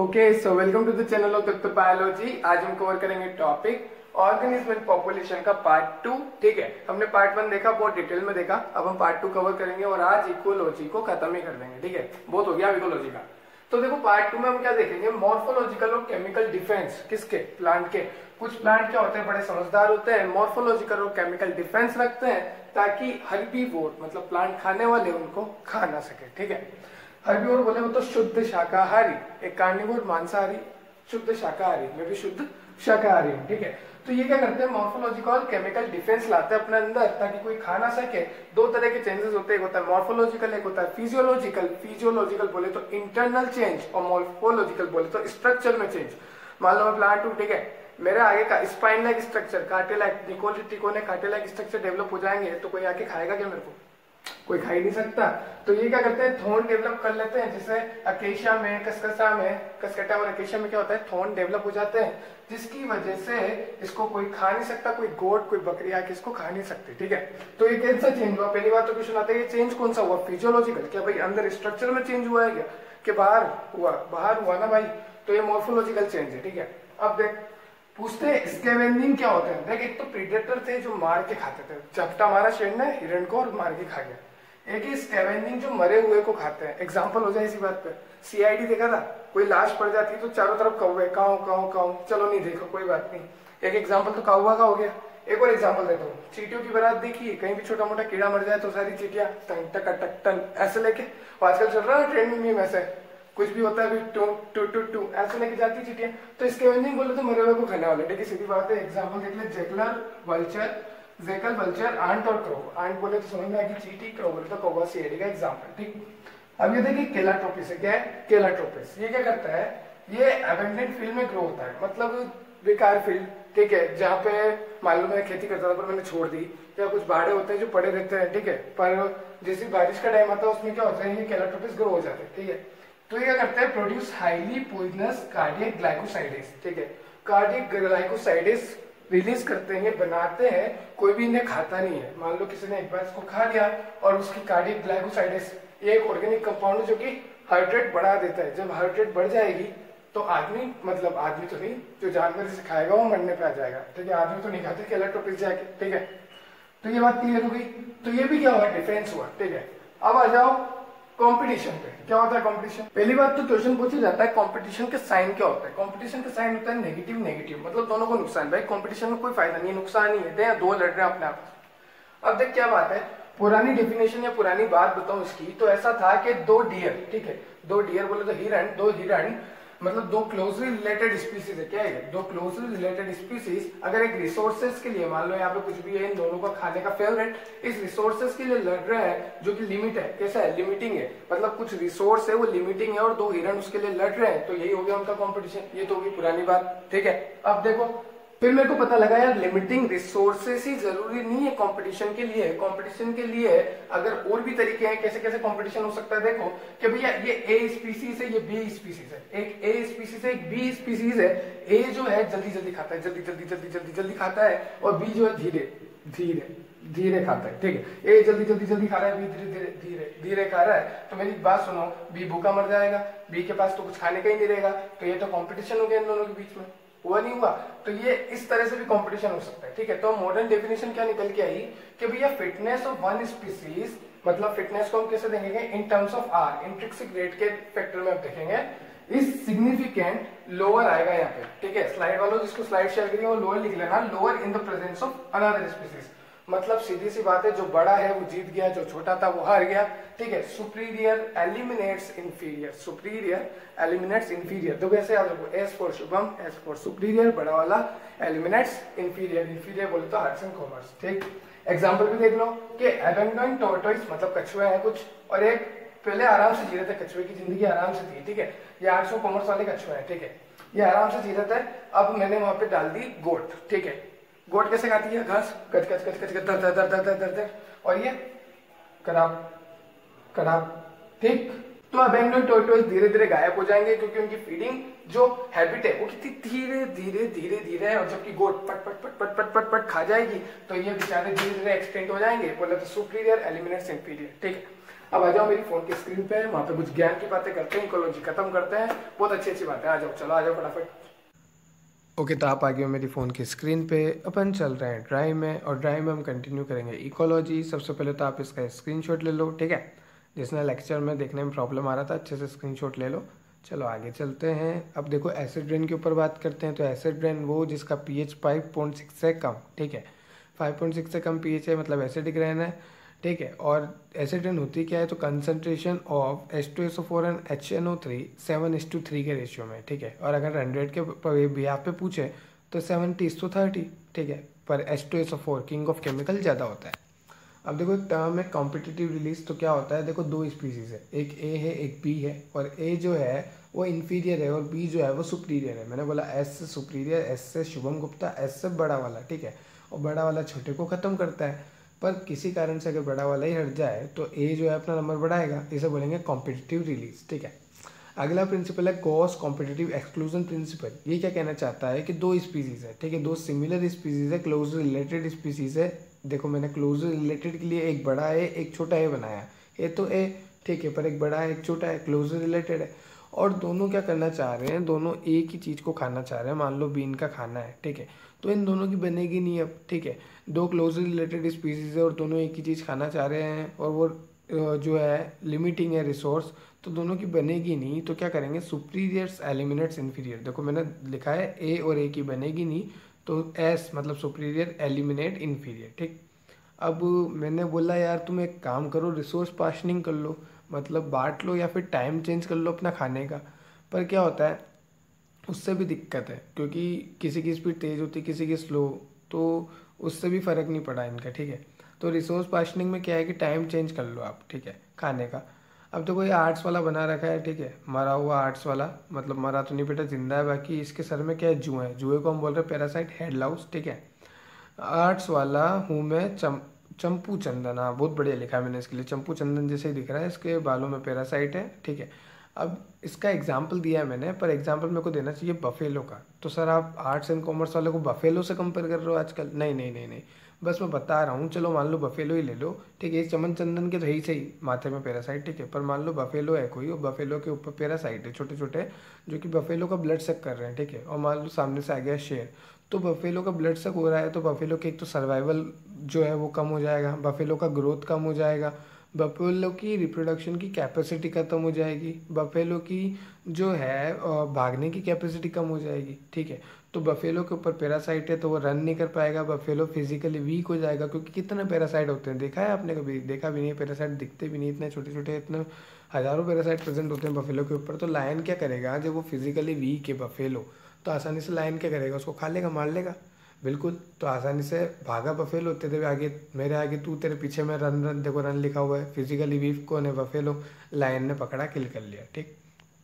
Okay, so welcome to the channel of Dutt biology. आज हम cover करेंगे टॉपिक ऑर्गेनिज्म एंड पॉपुलेशन का part 2। ठीक है, हमने पार्ट 1 देखा, बहुत डिटेल में देखा। अब हम पार्ट 2 कवर करेंगे और आज इकोलॉजी को खत्म ही कर देंगे। ठीक है, बहुत हो गया इकोलॉजी का। तो देखो पार्ट 2 में हम क्या देखेंगे, मॉर्फोलॉजिकल और केमिकल डिफेंस। किसके? प्लांट के। कुछ प्लांट क्या होते हैं, बड़े समझदार होते हैं, मॉर्फोलॉजिकल और केमिकल डिफेंस रखते हैं ताकि हर्बीवोर मतलब प्लांट खाने वाले उनको खा ना सके। ठीक है, हर्बीवोर बोले वो तो शुद्ध शाकाहारी, एक कार्निवोर मांसाहारी, शुद्ध शाकाहारी, मैं भी शुद्ध शाकाहारी हूँ। ठीक है, तो ये क्या करते हैं, मॉर्फोलॉजिकल केमिकल डिफेंस लाते हैं अपने अंदर ताकि कोई खा ना सके। दो तरह के चेंजेस होते हैं, एक होता है मॉर्फोलॉजिकल, एक होता है फिजियोलॉजिकल। फिजियोलॉजिकल बोले तो इंटरनल चेंज और मॉर्फोलॉजिकल बोले तो स्ट्रक्चर में चेंज। मान लो मैं प्लांट हूँ, ठीक है, मेरे आगे का स्पाइन लाइक स्ट्रक्चर, कांटे लाइक, निकोने कांटे लाइक स्ट्रक्चर डेवलप हो जाएंगे तो कोई आके खाएगा क्या मेरे को? कोई खा ही नहीं सकता। तो ये क्या करते हैं, थॉर्न डेवलप कर लेते हैं, जैसे अकेशिया में, कसकटा और अकेशिया में क्या होता है, थॉर्न डेवलप हो जाते हैं, जिसकी वजह से इसको कोई खा नहीं सकता, कोई गोट कोई बकरी आके इसको खा नहीं सकती। ठीक है, तो ये कैसा चेंज हुआ? पहली बार तो क्वेश्चन आता है, ये चेंज कौन सा हुआ? फिजियोलॉजिकल। क्या भाई अंदर स्ट्रक्चर में चेंज हुआ है क्या, कि बाहर हुआ? बाहर हुआ ना भाई, तो ये मॉर्फोलॉजिकल चेंज है। ठीक है, अब देख पूछते हैं स्कैवेंजिंग क्या होता है। देख, एक तो प्रीडेटर थे जो मार के खाते थे, झपटा मारा शेर ने हिरण को और मार के खा गया। एक ही स्कैवेंजिंग जो मरे हुए को खाते हैं। एग्जांपल हो जाए इसी बात पे, सीआईडी देखा था, कोई लाश पड़ जाती तो चारों तरफ कौवे, काऊ काऊ काऊ। चलो नहीं देखो कोई बात नहीं, एक एग्जांपल तो कौवा का हो गया। एक और एग्जांपल देता हूँ, चींटियों की बारात देखिए, कहीं भी छोटा मोटा कीड़ा मर जाए तो सारी चींटियां टन टक टक टन ऐसे लेके, आजकल चल रहा है ट्रेंड में ऐसे, कुछ भी होता है अभी टू टू टू टू ऐसे लेके जाती है चींटियां। तो स्कैवेंजिंग बोले तो मरे हुए को खाने वाले। देखिए सीधी बात है, एग्जांपल देख ले, जेकल वल्चर, आंट और क्रो। आंट बोले तो समझ में आएगी चींटी, क्रो बोले तो कौवा, सीआईडी का एग्जांपल। ठीक, अब ये देखिए केलाट्रोपिस है। क्या है केलाट्रोपिस? ये क्या करता है, ये अबेंडेंट फील्ड में ग्रो होता है, मतलब बेकार फील्ड। ठीक है, जहाँ पे मान लो मैं खेती करता था पर मैंने छोड़ दी, या कुछ बाड़े होते हैं जो पड़े रहते हैं। ठीक है, पर जैसे बारिश का टाइम आता है उसमें क्या होता है, ये केलाट्रोपिस ग्रो हो जाते हैं। ठीक है, तो ये क्या करता है, produce highly poisonous cardiac glycosides. ठीक है, कार्डियक ग्लाइकोसाइडेस रिलीज करते हैं, बनाते हैं, कोई भी इन्हें खाता नहीं है। मान लो किसी ने एक बार इसको खा लिया और उसकी कार्डियक ग्लाइकोसाइडेस, ये एक ऑर्गेनिक कंपाउंड है जो कि हार्ट रेट बढ़ा देता है। जब हार्ट रेट बढ़ जाएगी तो आदमी, मतलब आदमी तो नहीं, जो जानवर इसे खाएगा वो मरने पे आ जाएगा। ठीक है, आदमी तो नहीं खाते केलाट्रोपिस जाके। ठीक है, तो ये बात क्लियर हो गई। तो ये भी क्या हुआ, डिफेंस हुआ। ठीक है, अब आ जाओ कंपटीशन पे। क्या होता है कंपटीशन? पहली बात तो क्वेश्चन पूछा जाता है कंपटीशन के साइन क्या होता है। कंपटीशन का साइन होता है नेगेटिव नेगेटिव, मतलब दोनों को नुकसान। भाई कंपटीशन में कोई फायदा नहीं है, नुकसान ही है, दो लड़ रहे हैं अपने आप। अब देख क्या बात है, पुरानी डेफिनेशन या पुरानी बात बताऊं इसकी, तो ऐसा था कि दो डियर, ठीक है, दो डियर बोले तो हिरण, दो हिरण मतलब दो क्लोजली रिलेटेड स्पीसीज है। क्या है? दो क्लोजली रिलेटेड स्पीसीज अगर एक रिसोर्सेज के लिए, मान लो यहाँ पे कुछ भी है, इन दोनों का खाने का फेवरेट, इस रिसोर्सेज के लिए लड़ रहे हैं, जो कि लिमिट है। कैसा है? लिमिटिंग है, मतलब कुछ रिसोर्स है वो लिमिटिंग है और दो हिरण उसके लिए लड़ रहे हैं, तो यही हो गया उनका कॉम्पिटिशन। ये तो होगी पुरानी बात। ठीक है, अब देखो फिर मेरे को पता लगा यार लिमिटिंग रिसोर्सेस ही जरूरी नहीं है कंपटीशन के लिए। कंपटीशन के लिए अगर और भी तरीके हैं, कैसे कैसे कंपटीशन हो सकता है। देखो कि भैया ये ए स्पीसीज है, ये बी स्पीसीज है, एक ए स्पीसीज है, एक बी स्पीसीज है। ए जो है जल्दी जल्दी खाता है, जल्दी खाता है, और बी जो है धीरे धीरे धीरे खाता है। ठीक है, ए जल्दी खा रहा है, बी धीरे धीरे खा रहा है। तो मेरी बात सुनो, बी भूखा मर जाएगा, बी के पास तो कुछ खाने का ही नहीं रहेगा, तो ये तो कंपटीशन हो गया इन दोनों के बीच में। हुआ नहीं हुआ? तो ये इस तरह से भी कंपटीशन हो सकता है। ठीक है, तो मॉडर्न डेफिनेशन क्या निकल के आई कि भैया फिटनेस ऑफ वन स्पीसीज, मतलब फिटनेस को हम कैसे देखेंगे, in terms of r, intrinsic rate के फैक्टर में हम देखेंगे, इज सिग्निफिकेंट लोअर आएगा यहाँ पे। ठीक है, स्लाइड वालों जिसको स्लाइड शेयर करिए वो लोअर लिख लेना, lower in the presence of another species. मतलब सीधी सी बात है, जो बड़ा है वो जीत गया, जो छोटा था वो हार गया। ठीक है, superior eliminates inferior, superior eliminates inferior. तो वैसे याद रखो, S for Shubham, S for superior, बड़ा वाला, एलिमिनेट्स इंफीरियर, इंफीरियर बोले तो आर्ट्स एंड कॉमर्स। ठीक, एग्जांपल भी देख लो कि एबेंडोइंग टॉर्टोइस, मतलब कछुए हैं कुछ, और एक पहले आराम से जी रहे थे, कछुए की जिंदगी आराम से थी। ठीक है, ये आर्ट्स और कॉमर्स वाले कछुए हैं। ठीक है, ये आराम से जी रहे थे, अब मैंने वहां पे डाल दी गोट। ठीक है, गोट कैसे खाती है? घास, कच कच कच कच दर दर दर दर दर दर, और ये कराब कराब। ठीक, तो अबेंडोइंग टॉर्टोइस धीरे धीरे गायब हो जाएंगे, क्योंकि उनकी फीडिंग जो हैबिट है वो कितनी धीरे धीरे धीरे धीरे है, और जबकि गोट पट पट पट पट पट पट पट खा जाएगी, तो ये बेचारे धीरे धीरे एक्सटेंड हो जाएंगे। बोले तो सुपीरियर एलिमिनेट्स इंफीरियर। ठीक है, अब आ जाओ मेरी फोन की स्क्रीन पे, वहाँ पे कुछ ज्ञान की बातें करते हैं, इकोलॉजी खत्म करते हैं, बहुत अच्छी अच्छी बातें। आ जाओ, चलो आ जाओ फटाफट। ओके तो आप आ गए हो मेरी फ़ोन की स्क्रीन पे। अपन चल रहे हैं ड्राइव में, और ड्राइव में हम कंटिन्यू करेंगे इकोलॉजी। सबसे पहले तो आप इसका स्क्रीनशॉट ले लो, ठीक है। जिसने लेक्चर में देखने में प्रॉब्लम आ रहा था, अच्छे से स्क्रीनशॉट ले लो। चलो आगे चलते हैं। अब देखो एसिड रेन के ऊपर बात करते हैं। तो एसिड रेन वो जिसका pH 5.6 से कम, ठीक है। 5.6 से कम pH है मतलब एसिडिक रेन है, ठीक है। और एसिड रेन होती क्या है, तो concentration of H2SO4 and HNO3 7:3 के रेशियो में, ठीक है। और अगर 100 के बिहाफ पे पूछे तो 70:30, ठीक है। पर H2SO4 किंग ऑफ केमिकल ज़्यादा होता है। अब देखो एक टर्म है कॉम्पिटिटिव रिलीज। तो क्या होता है, देखो दो स्पीसीज है, एक ए है एक बी है। और ए जो है वो इन्फीरियर है और बी जो है वो सुपीरियर है। मैंने बोला एस से सुपीरियर, एस से शुभम गुप्ता, एस से बड़ा वाला, ठीक है। और बड़ा वाला छोटे को ख़त्म करता है। पर किसी कारण से अगर बड़ा वाला ही हट जाए तो ए जो है अपना नंबर बढ़ाएगा, इसे बोलेंगे कॉम्पिटिटिव रिलीज, ठीक है। अगला प्रिंसिपल है गॉस कॉम्पिटिटिव एक्सक्लूजन प्रिंसिपल। ये क्या कहना चाहता है कि दो स्पीसीज है, ठीक है, दो सिमिलर स्पीसीज है, क्लोज रिलेटेड स्पीसीज है। देखो मैंने क्लोज रिलेटेड के लिए एक बड़ा ए एक छोटा ए बनाया। ए तो ए, ठीक है, पर एक बड़ा है एक छोटा है, क्लोज रिलेटेड है। और दोनों क्या करना चाह रहे हैं, दोनों एक ही चीज़ को खाना चाह रहे हैं। मान लो बीन का खाना है, ठीक है। तो इन दोनों की बनेगी नहीं अब, ठीक है। दो क्लोज रिलेटेड स्पीसीज है और दोनों एक ही चीज़ खाना चाह रहे हैं, और वो जो है लिमिटिंग है रिसोर्स, तो दोनों की बनेगी नहीं। तो क्या करेंगे, सुपीरियर्स एलिमिनेट्स इन्फीरियर। देखो मैंने लिखा है ए और ए की बनेगी नहीं, तो एस मतलब सुपीरियर एलिमिनेट इन्फीरियर, ठीक। अब मैंने बोला यार तुम एक काम करो, रिसोर्स पार्शनिंग कर लो, मतलब बांट लो या फिर टाइम चेंज कर लो अपना खाने का। पर क्या होता है, उससे भी दिक्कत है, क्योंकि किसी की स्पीड तेज़ होती है किसी की स्लो, तो उससे भी फ़र्क नहीं पड़ा इनका, ठीक है। तो रिसोर्स पार्शनिंग में क्या है कि टाइम चेंज कर लो आप, ठीक है, खाने का। अब तो कोई आर्ट्स वाला बना रखा है, ठीक है, मरा हुआ आर्ट्स वाला, मतलब मरा तो नहीं बेटा जिंदा है। बाकी इसके सर में क्या है, जुए है। जुए को हम बोल रहे हैं पैरासाइट हेड लाउस, ठीक है। आर्ट्स वाला हूँ मैं चंपू चंदन, हाँ बहुत बढ़िया लिखा है मैंने इसके लिए, चंपू चंदन जैसे ही दिख रहा है। इसके बालों में पैरासाइट है, ठीक है। अब इसका एग्जाम्पल दिया है मैंने, पर एग्जाम्पल मेरे को देना चाहिए बफेलो का। तो सर आप आर्ट्स एंड कॉमर्स वाले को बफेलो से कंपेयर कर रहे हो आजकल? नहीं नहीं नहीं नहीं, बस मैं बता रहा हूँ। चलो मान लो बफेलो ही ले लो, ठीक है। इस चमन चंदन के तो ही सही माथे में पैरासाइट, ठीक है। पर मान लो बफेलो है कोई, और बफेलो के ऊपर पैरासाइट है छोटे छोटे, जो कि बफेलो का ब्लड सक कर रहे हैं, ठीक है। और मान लो सामने से आ गया शेर, तो बफेलो का ब्लड सक हो रहा है, तो बफेलो के एक तो सर्वाइवल जो है वो कम हो जाएगा, बफेलो का ग्रोथ कम हो जाएगा, बफेलो की रिप्रोडक्शन की कैपेसिटी खत्म हो जाएगी, बफेलो की जो है भागने की कैपेसिटी कम हो जाएगी, ठीक है। तो बफेलो के ऊपर पैरासाइट है तो वो रन नहीं कर पाएगा, बफेलो फिजिकली वीक हो जाएगा। क्योंकि कितने पैरासाइट होते हैं देखा है आपने कभी? देखा भी नहीं, पैरासाइट दिखते भी नहीं, इतने छोटे छोटे, इतने हज़ारों पैरासाइट प्रेजेंट होते हैं बफेलो के ऊपर। तो लायन क्या करेगा, जब वो फिजिकली वीक है बफेलो, तो आसानी से लायन क्या करेगा, उसको खा लेगा, मार लेगा, बिल्कुल। तो आसानी से भागा बफेलो, तेरे आगे मेरे आगे तू, तेरे पीछे में रन रन, देखो रन लिखा हुआ है। फिजिकली वीक कौन है, बफेलो, लायन ने पकड़ा, किल कर लिया, ठीक।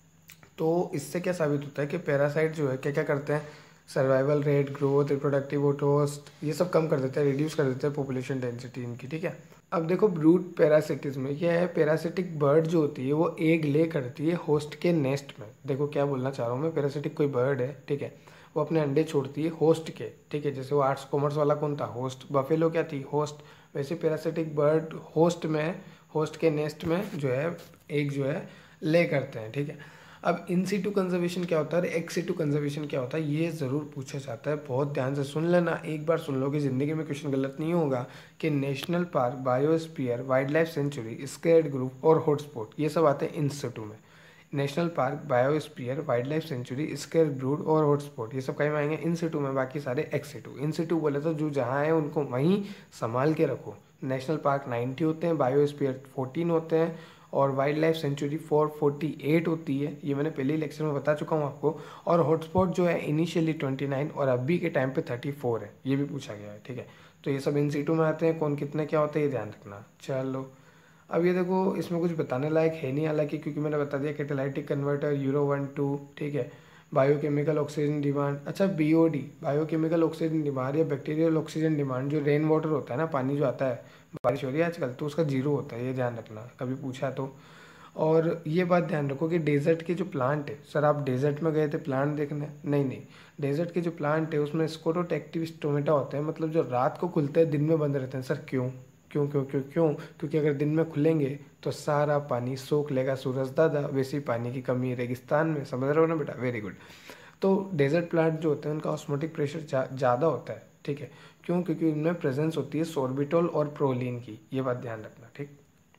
तो इससे क्या साबित होता है कि पैरासाइट जो है क्या क्या करते हैं, survival rate, growth, reproductive host, ये सब कम कर देते हैं, रिड्यूस कर देते हैं पॉपुलेशन डेंसिटी इनकी, ठीक है। अब देखो ब्रूड पैरासिटिज्म में क्या है, पैरासिटिक बर्ड जो होती है वो एग ले करती है होस्ट के नेस्ट में। देखो क्या बोलना चाह रहा हूँ मैं, पैरासिटिक कोई बर्ड है, ठीक है, वो अपने अंडे छोड़ती है होस्ट के, ठीक है। जैसे वो आर्ट्स कॉमर्स वाला कौन था, होस्ट, बफेलो क्या थी, होस्ट। वैसे पैरासिटिक बर्ड होस्ट में, होस्ट के नेस्ट में जो है एग जो है ले करते हैं, ठीक है। अब इन सीटू कंजर्वेशन क्या होता है, एक्स सीटू कंजर्वेशन क्या होता है, ये ज़रूर पूछा जाता है, बहुत ध्यान से सुन लेना, एक बार सुन लोगे ज़िंदगी में क्वेश्चन गलत नहीं होगा। कि national park, biosphere, wild life sanctuary, sacred grove और हॉटस्पॉट, ये सब आते हैं इन सीटू में। National park, biosphere, wild life sanctuary, sacred grove और हॉटस्पॉट, ये सब कहीं आएंगे इन सीटू में, बाकी सारे एक्स सीटू। इन सीटू बोले तो जो जहाँ है उनको वहीं संभाल के रखो। नेशनल पार्क 90 होते हैं, बायोस्फीयर 14 होते हैं, और वाइल्ड लाइफ सेंचुरी 448 होती है, ये मैंने पहले ही लेक्चर में बता चुका हूँ आपको। और हॉटस्पॉट जो है इनिशियली 29 और अभी के टाइम पे 34 है, ये भी पूछा गया है, ठीक है। तो ये सब इन सीटों में आते हैं, कौन कितने क्या होता है ये ध्यान रखना। चलो अब ये देखो इसमें कुछ बताने लायक है नहीं हालांकि, क्योंकि मैंने बता दिया कैटालाइटिक कन्वर्टर, यूरो 1-2, ठीक है। बायोकेमिकल ऑक्सीजन डिमांड, अच्छा बीओडी, बायोकेमिकल ऑक्सीजन डिमांड या बैक्टीरियल ऑक्सीजन डिमांड, जो रेन वाटर होता है ना, पानी जो आता है, बारिश हो रही है आजकल, तो उसका जीरो होता है, ये ध्यान रखना कभी पूछा तो। और ये बात ध्यान रखो कि डेजर्ट के जो प्लांट है, सर आप डेजर्ट में गए थे प्लांट देखने? नहीं नहीं, डेजर्ट के जो प्लांट है उसमें स्कोरोटेक्टिव स्टोमेटा होते हैं, मतलब जो रात को खुलते हैं दिन में बंद रहते हैं। सर क्यों? क्यों क्यों क्यों क्यों? क्योंकि अगर दिन में खुलेंगे तो सारा पानी सोख लेगा सूरज दादा, वैसी पानी की कमी है रेगिस्तान में, समझ रहे हो ना बेटा? Very good. तो डेजर्ट प्लांट जो होते हैं उनका ऑस्मोटिक प्रेशर ज़्यादा होता है, ठीक है? क्यों? क्योंकि उनमें प्रेजेंस होती है सोर्बिटोल और प्रोलीन की, ये बात ध्यान रखना, ठीक?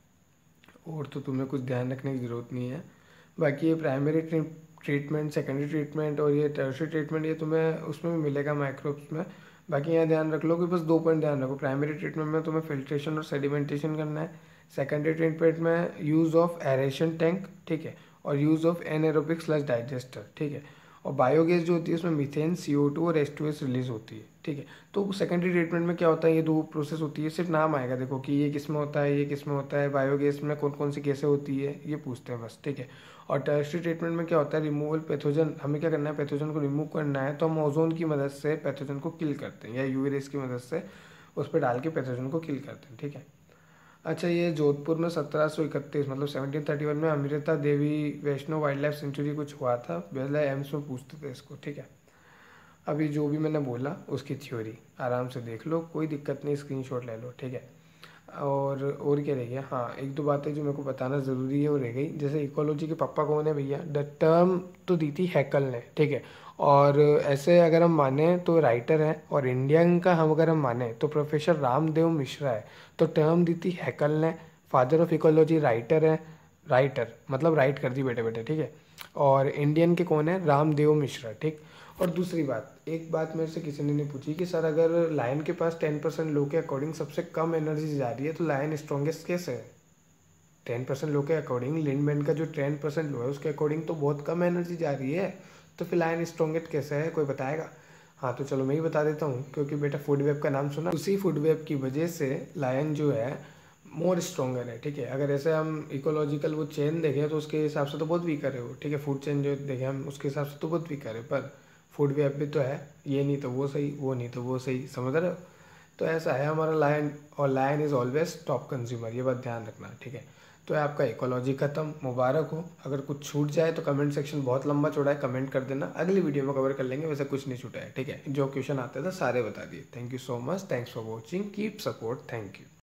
और तो तुम्हें कुछ ध्यान रखने की ज़रूरत नहीं है। बाकी ये प्राइमरी ट्रीटमेंट, सेकेंडरी ट्रीटमेंट और ये टर्शियरी ट्रीटमेंट, ये तुम्हें उसमें भी मिलेगा माइक्रोब्स में। बाकी यहाँ ध्यान रख लो कि बस 2 पॉइंट ध्यान रखो। प्राइमरी ट्रीटमेंट में तुम्हें फिल्ट्रेशन और सेडिमेंटेशन करना है। सेकेंडरी ट्रीटमेंट में यूज़ ऑफ एरेशन टैंक, ठीक है, और use of anaerobic sludge digester, ठीक है। और बायोगैस जो होती है उसमें मीथेन, CO2 और H2S रिलीज होती है, ठीक है। तो सेकेंडरी ट्रीटमेंट में क्या होता है, ये 2 प्रोसेस होती है, सिर्फ नाम आएगा देखो कि ये किस में होता है, ये किस में होता है, बायोगैस में कौन कौन सी गैसें होती है, ये पूछते हैं बस, ठीक है। और टर्शियरी ट्रीटमेंट में क्या होता है, रिमूवल पैथोजन, हमें क्या करना है, पैथोजन को रिमूव करना है, तो हम ओजोन की मदद से पैथोजन को किल करते हैं, या यूवी रेस की मदद से उस पर डाल के पैथोजन को किल करते हैं, ठीक है। अच्छा, ये जोधपुर में 1731 मतलब 1731 में Amrita Devi Vaishno wild life sanctuary कुछ हुआ था, पहले एम्स में पूछते थे इसको, ठीक है। अभी जो भी मैंने बोला उसकी थ्योरी आराम से देख लो, कोई दिक्कत नहीं, स्क्रीनशॉट ले लो, ठीक है। और क्या रह गया, हाँ 1-2 बातें जो मेरे को बताना ज़रूरी है वो रह गई। जैसे इकोलॉजी के पापा कौन है भैया? द टर्म तो दी थी हैकल ने, ठीक है। और ऐसे अगर हम माने तो राइटर है, और इंडियन का हम अगर हम माने तो प्रोफेसर रामदेव मिश्रा है। तो टर्म दी थी हैकल ने, फादर ऑफ इकोलॉजी राइटर है, राइटर मतलब राइट कर दी बेटे बेटे, ठीक है। और इंडियन के कौन है? रामदेव मिश्रा, ठीक। और दूसरी बात, एक बात मेरे से किसी ने नहीं पूछी कि सर अगर लायन के पास 10% लो के अकॉर्डिंग सबसे कम एनर्जी जा रही है तो लायन स्ट्रॉन्गेस्ट कैसे है? 10% लो के अकॉर्डिंग लिनमैन का जो 10% लो है उसके अकॉर्डिंग तो बहुत कम एनर्जी जा रही है, तो फिर लायन स्ट्रॉन्गेस्ट कैसे है, कोई बताएगा? हाँ तो चलो मैं ही बता देता हूँ, क्योंकि बेटा फूड वेब का नाम सुना, उसी फूड वेब की वजह से लायन जो है मोर स्ट्रॉन्गर है, ठीक है। अगर ऐसे हम इकोलॉजिकल वो चेन देखें तो उसके हिसाब से तो बहुत वीकर है वो, ठीक है। फूड चेन जो देखें हम उसके हिसाब से तो बहुत वीकर है, पर फूड वेब भी तो है, ये नहीं तो वो सही, वो नहीं तो वो सही, समझ रहे हो? तो ऐसा है हमारा लायन, और lion is always top consumer, ये बात ध्यान रखना, ठीक है। तो आपका इकोलॉजी खत्म, मुबारक हो। अगर कुछ छूट जाए तो कमेंट सेक्शन बहुत लंबा चौड़ा है, कमेंट कर देना, अगली वीडियो में कवर कर लेंगे। वैसे कुछ नहीं छूटा है, ठीक है। जो क्वेश्चन आते थे सारे बता दिए। Thank you so much, thanks for watching, keep support, thank you.